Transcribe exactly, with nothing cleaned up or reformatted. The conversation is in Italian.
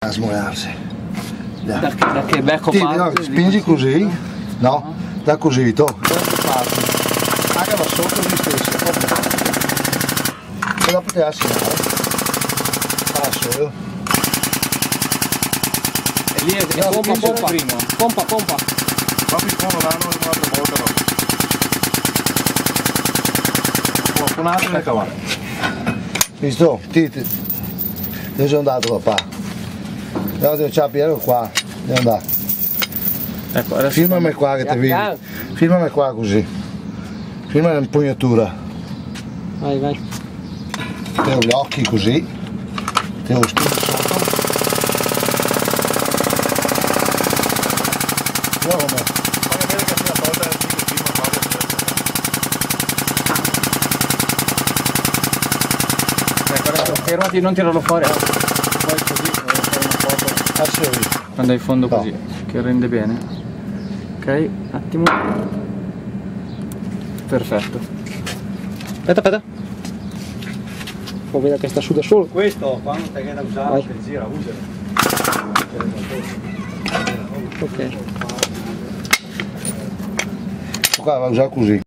a smoiarsi. Da che, da che becco Sì, parte, no, spingi così, no, da così, to. Anche da sotto così stesso, e dopo te la segnale. Passo io. E lì è, è No, pompa, pompa, prima. pompa, pompa. Proprio come danno un'altra volta, no? Un altro ne cavare. Visto? Ti, ti. Dove sono andato papà? Andiamo a c'è Piero qua, devo andare. Ecco, adesso Filmami qua che ti vedi. Filmami qua così. Filmami l'impugnatura. vai, vai. Te gli occhi così. Te lo schivo sotto. Guarda come. Fammi vedere che sia tolta il prima Ecco, adesso fermati, non tirarlo fuori. Eh. Poi così, fare una foto. Ah sì, Quando hai fondo no. così, che rende bene. Ok, attimo. Perfetto. Aspetta, aspetta. Può vedere che sta su da solo. Questo quando te che da usare per gira, usalo. Ok. qua va a usare così.